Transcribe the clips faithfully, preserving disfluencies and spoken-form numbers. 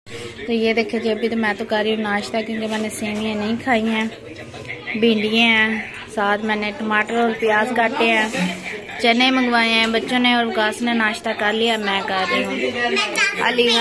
तो ये देखिए जी, अभी तो मैं तो कर रही हूँ नाश्ता, क्योंकि मैंने सेवियाँ नहीं खाई हैं। भिंडियाँ हैं, साथ मैंने टमाटर और प्याज काटे हैं, चने मंगवाए हैं बच्चों ने, और उकास ने नाश्ता कर लिया। मैं कर रही हूँ अलीहा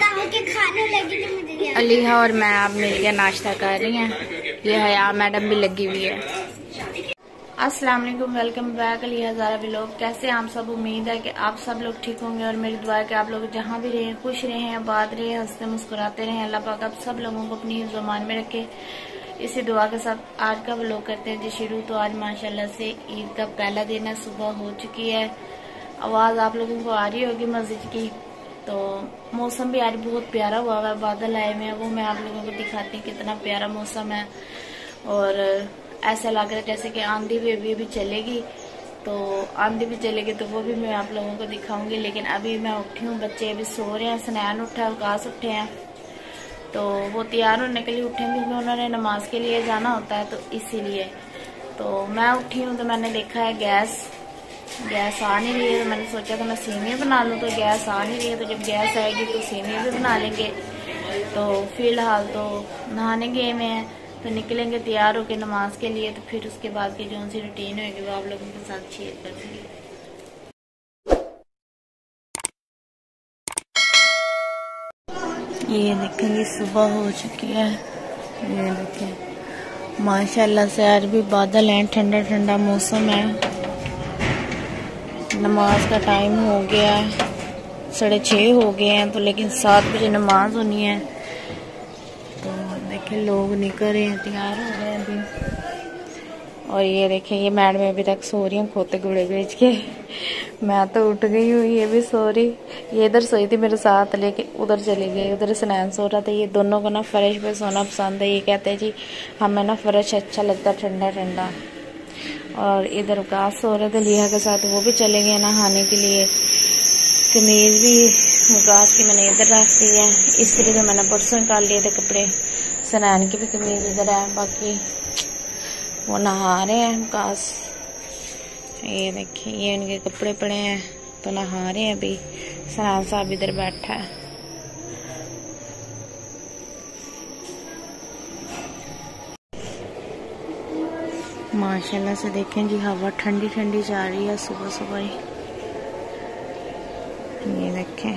अलीहा और मैं आप मिलकर नाश्ता कर रही हैं। ये हया मैडम भी लगी हुई है। अस्सलाम वालेकुम, welcome back Aliha Zara vlog. कैसे आप सब? उम्मीद है कि आप सब लोग ठीक होंगे और मेरी दुआ है कि आप लोग जहाँ भी रहें खुश रहें, आबाद रहें, हंसते मुस्कुराते रहें। अल्लाह पाक आप सब लोगों को अपनी ज़ुबान में रखे। इसी दुआ के साथ आज का व्लॉग करते हैं जी शुरू। तो आज माशाल्लाह से ईद का पहला दिन है, सुबह हो चुकी है। आवाज़ आप लोगों को आ रही होगी मस्जिद की। तो मौसम भी आज बहुत प्यारा हुआ है, बादल आए हुए हैं, वो मैं आप लोगों को दिखाती हूँ कितना प्यारा मौसम है। और ऐसा लग रहा है जैसे कि आंधी भी अभी भी चलेगी, तो आंधी भी चलेगी तो वो भी मैं आप लोगों को दिखाऊंगी। लेकिन अभी मैं उठी हूँ, बच्चे अभी सो रहे हैं, स्नैन उठा है, उकास उठे हैं, तो वो तैयार होने के लिए उठे हैं क्योंकि उन्होंने नमाज के लिए जाना होता है, तो इसीलिए। तो मैं उठी हूँ तो मैंने देखा है गैस गैस आ नहीं रही है, तो मैंने सोचा था मैं सेवियाँ बना लूँ, तो गैस आ नहीं रही है। तो जब गैस आएगी तो सेवियाँ भी बना लेंगे। तो फिलहाल तो नहाने गए हुए हैं, तो निकलेंगे तैयार होकर नमाज के लिए। तो फिर उसके बाद की जो सी रूटीन होगी वो आप लोगों के साथ शेयर करूँगी। ये देखेंगे सुबह हो चुकी है। ये देखें माशाल्लाह से आज भी बादल हैं, ठंडा ठंडा मौसम है। नमाज का टाइम हो गया है, साढ़े छः हो गए हैं, तो लेकिन सात बजे नमाज होनी है। तो देखें लोग निकल रहे हैं, तैयार हो रहे हैं अभी। और ये देखें ये मैडम अभी तक सो रही हैं खोते गुड़े बेच के। मैं तो उठ गई हूँ, ये भी सो रही। ये इधर सोई थी मेरे साथ, लेकिन उधर चली गई, उधर स्नैन सो रहा था। ये दोनों को ना फर्श पे सोना पसंद है। ये कहते हैं जी हमें ना फर्श अच्छा लगता है, ठंडा ठंडा। और इधर उकास सो रहे थे लिया के साथ, वो भी चले गए नहाने के लिए। कमीज भी उकास की मैंने इधर रख दी है, इसलिए तो मैंने परसों निकाल लिए थे कपड़े। स्नैन की भी कमीज इधर है, बाकी वो नहा रहे हैं उकास। ये देखिए ये उनके कपड़े पड़े हैं, तो नहा रहे हैं अभी। स्नैन साहब इधर बैठा है। माशाल्लाह से देखें जी हवा ठंडी ठंडी जा रही है सुबह सुबह ही। ये देखें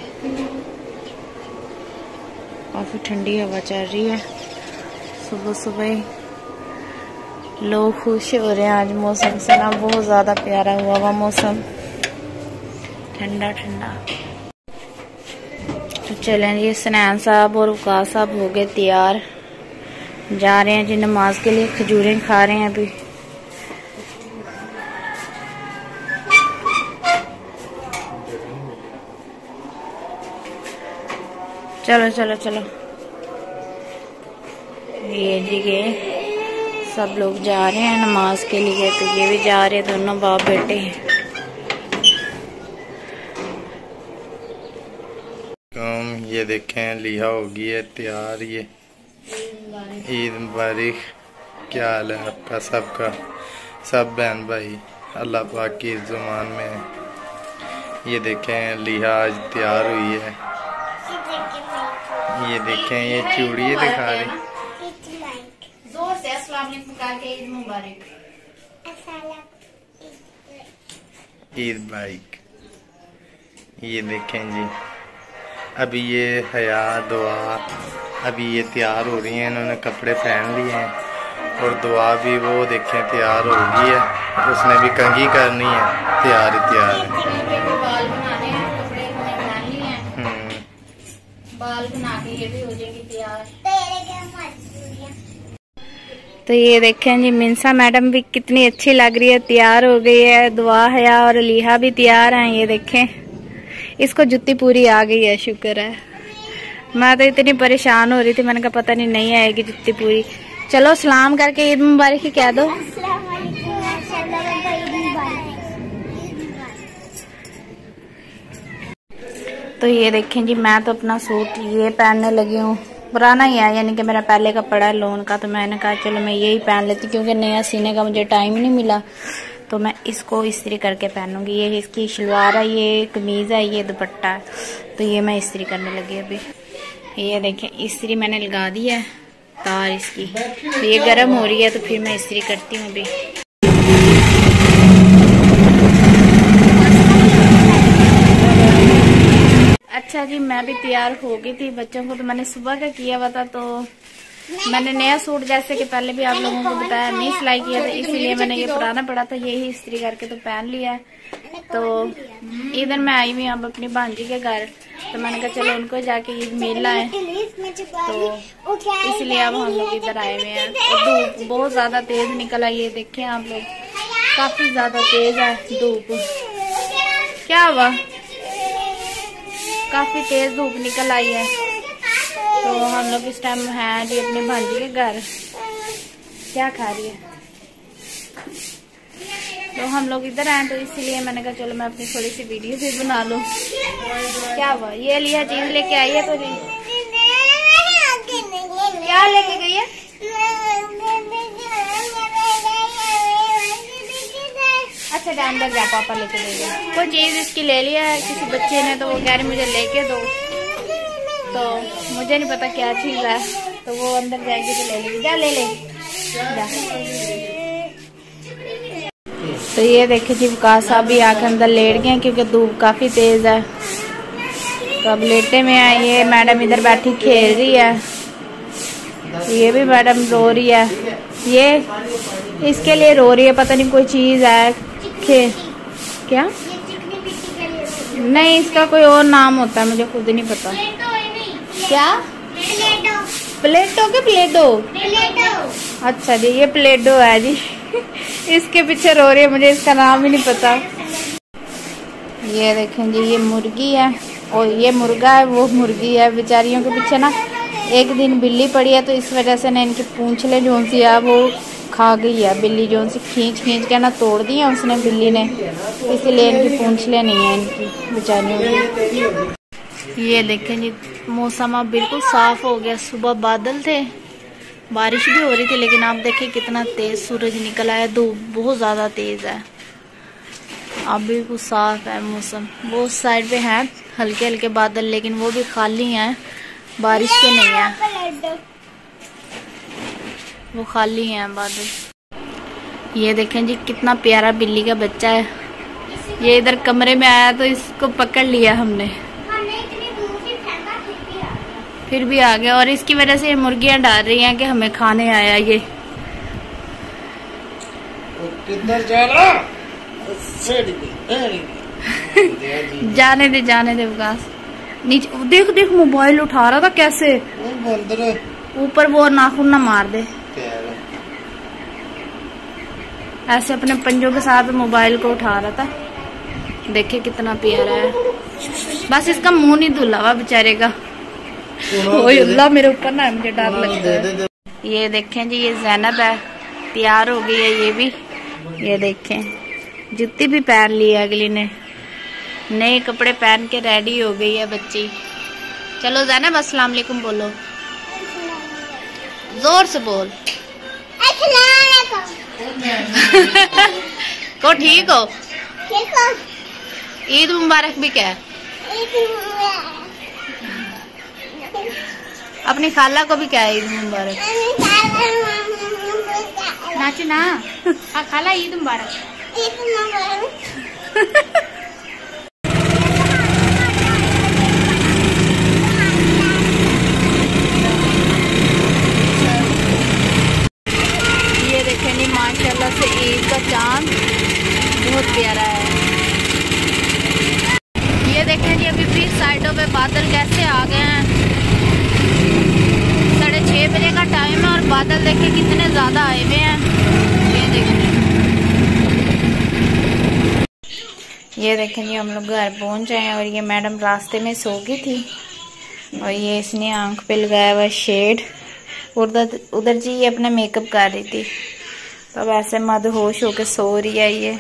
काफी ठंडी हवा चल रही है सुबह सुबह ही। लोग खुश हो रहे हैं आज मौसम से ना, बहुत ज्यादा प्यारा हुआ हुआ मौसम, ठंडा ठंडा। तो चलें जी, स्नैन साहब और उकास साहब हो गए तैयार, जा रहे हैं जी नमाज के लिए। खजूरें खा रहे हैं अभी। चलो चलो चलो। ये जी ये सब लोग जा रहे हैं नमाज के लिए, तो ये भी जा रहे हैं, दोनों बाप बेटे हैं। ये देखें लिया होगी है तैयार। ये ईद मुबारक। क्या हाल है आपका सबका, सब बहन भाई अल्लाह पाक की ज़ुबान में। ये देखें लिया आज तैयार हुई है। ये देखें ये चूड़ी दिखा रही। जोर से अस्सलाम वालेकुम करके ईद मुबारक। ईद मुबारक। ये देखें जी अभी ये हया दुआ अभी ये तैयार हो रही हैं, इन्होंने कपड़े पहन लिए हैं। और दुआ भी वो देखें तैयार हो गई है, उसने भी कंघी करनी है, तैयार ही तैयार है। बाल बनाने हैं, कपड़े पहन लिए हैं, बाल बना के ये भी हो जाएगी तैयार। तो ये देखें जी मिंसा मैडम भी कितनी अच्छी लग रही है, तैयार हो गई है। दुआ हया और अलीहा भी तैयार हैं। ये देखें इसको जुत्ती पूरी आ गई है, शुक्र है। मैं तो इतनी परेशान हो रही थी, मैंने कहा पता नहीं नहीं आएगी जुत्ती पूरी। चलो सलाम करके ईद मुबारक ही कह दो। तो ये देखें जी मैं तो अपना सूट ये पहनने लगी हूँ, पुराना ही है, यानी कि मेरा पहले का पड़ा है लोन का। तो मैंने कहा चलो मैं यही पहन लेती, क्योंकि नया सीने का मुझे टाइम नहीं मिला, तो मैं इसको इस्त्री करके पहनूंगी। ये इसकी शलवार है, ये कमीज है, ये दुपट्टा है, तो ये मैं इस्त्री करने लगी अभी। ये देखें इस्त्री मैंने लगा दी है तार इसकी, तो ये गर्म हो रही है तो फिर मैं इस्त्री करती हूँ अभी। अच्छा जी, मैं भी तैयार हो गई थी। बच्चों को तो मैंने सुबह का किया हुआ था, तो मैंने नया सूट जैसे कि पहले भी आप लोगों को बताया नहीं सिलाई किया था, इसीलिए मैंने ये पुराना पड़ा था यही इस्त्री करके तो पहन लिया है। तो इधर मैं आई हुई अब अपनी भांजी के घर, तो मैंने कहा चलो उनको जाके ईद मेला है, तो इसलिए अब हम लोग इधर आए हुए हैं। तो धूप बहुत ज्यादा तेज निकल आई है, देखें आप लोग, काफी ज्यादा तेज है धूप। क्या हुआ? काफी तेज धूप निकल आई है। तो हम लोग इस टाइम हैं जी अपनी भांजी के घर। क्या खा रही है? तो हम लोग इधर आए तो इसीलिए मैंने कहा चलो मैं अपनी थोड़ी सी वीडियो भी बना लूं। क्या हुआ? ये लिया चीज लेके आई है तो नहीं? क्या लेके गई है? अच्छा जा अंदर जा, पापा लेके दे गए। कोई चीज इसकी ले लिया है किसी बच्चे ने, तो वो कह रही मुझे लेके दो, तो मुझे नहीं पता क्या चीज है, तो वो अंदर जाएगी तो ले लेगी। जा ले ले जा। तो ये देखे जी विकास साहब भी आके अंदर लेट गए क्योंकि धूप काफी तेज है, तो अब लेटे में है। ये मैडम इधर बैठी खेल रही है, ये भी मैडम रो रही है, ये इसके लिए रो रही है, पता नहीं कोई चीज है। खे क्या नहीं, इसका कोई और नाम होता है, मुझे खुद नहीं पता। क्या? प्लेटो के प्लेटो? अच्छा जी, ये प्लेटो है जी। इसके पीछे रो रही है, मुझे इसका नाम ही नहीं पता। ये देखें जी, ये मुर्गी है और ये मुर्गा है, वो मुर्गी है। बेचारियों के पीछे ना एक दिन बिल्ली पड़ी है, तो इस वजह से ना इनकी पूंछलें जो सी है वो खा गई है बिल्ली, जो सी खींच खींच के ना तोड़ दी है उसने बिल्ली ने, इसीलिए इनकी पूंछलें नहीं है इनकी बेचारियों की। ये देखें जी, मौसम अब बिल्कुल साफ हो गया। सुबह बादल थे, बारिश भी हो रही थी, लेकिन आप देखिए कितना तेज सूरज निकल आया, धूप बहुत ज्यादा तेज है। अब बिल्कुल साफ है मौसम। वो साइड पे है हल्के हल्के बादल, लेकिन वो भी खाली हैं, बारिश के नहीं है, वो खाली हैं बादल। ये देखें जी कितना प्यारा बिल्ली का बच्चा है। ये इधर कमरे में आया तो इसको पकड़ लिया हमने, फिर भी आ गया, और इसकी वजह से ये मुर्गियां डाल रही हैं कि हमें खाने आया ये। किधर जा रहा? जाने दे जाने दे विकास। नीचे देख देख, मोबाइल उठा रहा था कैसे, ऊपर वो नाखून ना मार दे, ऐसे अपने पंजों के साथ मोबाइल को उठा रहा था। देखिए कितना प्यारा है, बस इसका मुंह नहीं धुला हुआ बेचारे का। ओए अल्लाह, मेरे ऊपर ना मुझे डर लगता है। ये देखें जी, ये ज़ैनब है, तैयार हो गई है ये भी। ये देखें जुत्ती भी पहन ली है अगली ने, नए कपड़े पहन के रेडी हो गई है बच्ची। चलो ज़ैनब अस्सलाम वालेकुम बोलो, जोर से बोल। को ठीक हो? ईद मुबारक भी क्या? अपनी खाला को भी क्या है ईद मुबारक? नाचो ना, हाँ खाला ईद मुबारक। ये देखें जी माशाल्लाह से ईद का चांद बहुत प्यारा है। ये देखें जी अभी फिर साइडों पे बादल कैसे आ गए हैं। साढ़े छः बजे का टाइम है और बादल देखें कितने ज्यादा आए हुए हैं। ये देखें ये देखें जी हम लोग घर पहुंच आए हैं, और ये मैडम रास्ते में सो गई थी, और ये इसने आंख पे लगाया हुआ शेड। उधर उधर जी ये अपना मेकअप कर रही थी, तो अब ऐसे मदहोश होके सो रही है ये।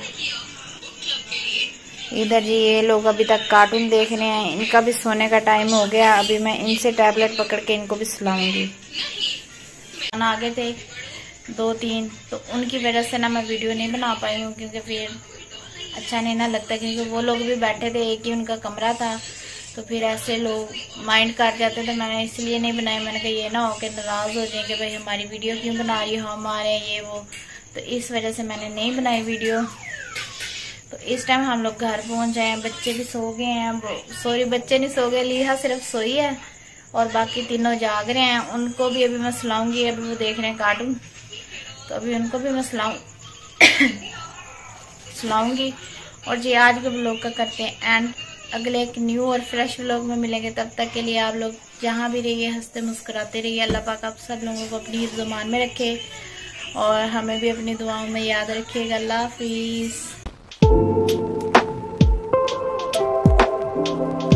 इधर जी ये लोग अभी तक कार्टून देख रहे हैं, इनका भी सोने का टाइम हो गया। अभी मैं इनसे टैबलेट पकड़ के इनको भी सुलाऊंगी। आ गए थे दो तीन, तो उनकी वजह से ना मैं वीडियो नहीं बना पाई हूँ, क्योंकि फिर अच्छा नहीं ना लगता, क्योंकि वो लोग भी बैठे थे, एक ही उनका कमरा था, तो फिर ऐसे लोग माइंड कर जाते, तो मैंने इसलिए नहीं बनाई। मैंने कहा ये ना हो के नाराज़ हो जाए कि भाई हमारी वीडियो क्यों बना रही हो, हम आ रहे हैं ये वो, तो इस वजह से मैंने नहीं बनाई वीडियो। तो इस टाइम हम लोग घर पहुंच जाए हैं, बच्चे भी सो गए हैं, सॉरी बच्चे नहीं सो गए, लीहा सिर्फ सोई है और बाकी तीनों जाग रहे हैं। उनको भी अभी मैं सुलाऊंगी, अभी वो देख रहे हैं कार्टून, तो अभी उनको भी मैं सुलाऊं सुलाऊंगी। और जी आज के ब्लॉग का करते हैं एंड, अगले एक न्यू और फ्रेश व्लॉग में मिलेंगे। तब तक के लिए आप लोग जहाँ भी रहिए हंसते मुस्कुराते रहिए। अल्लाह पाक आप सब लोगों को अपनी ज़ुबान में रखे और हमें भी अपनी दुआओं में याद रखिएगा। अल्लाह हाफिज़।